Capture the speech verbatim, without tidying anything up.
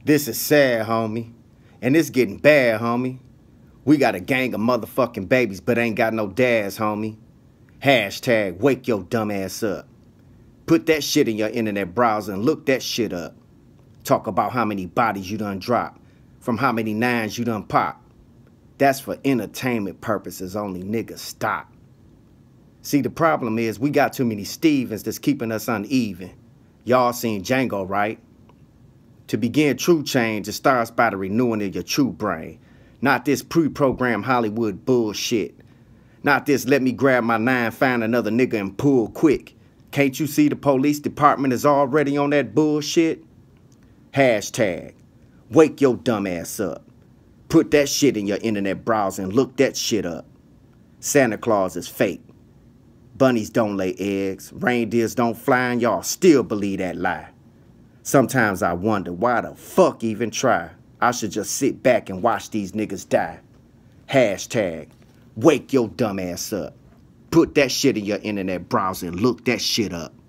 This is sad, homie. And it's getting bad, homie. We got a gang of motherfucking babies, but ain't got no dads, homie. Hashtag wake your dumb ass up. Put that shit in your internet browser and look that shit up. Talk about how many bodies you done dropped, from how many nines you done pop. That's for entertainment purposes only, niggas, stop. See, the problem is we got too many Stevens that's keeping us uneven. Y'all seen Django, right? To begin true change, it starts by the renewing of your true brain. Not this pre-programmed Hollywood bullshit. Not this let me grab my nine, find another nigga and pull quick. Can't you see the police department is already on that bullshit? Hashtag wake your dumb ass up. Put that shit in your internet browser and look that shit up. Santa Claus is fake. Bunnies don't lay eggs. Reindeers don't fly, and y'all still believe that lie. Sometimes I wonder why the fuck even try. I should just sit back and watch these niggas die. Hashtag wake your dumb ass up. Put that shit in your internet browser and look that shit up.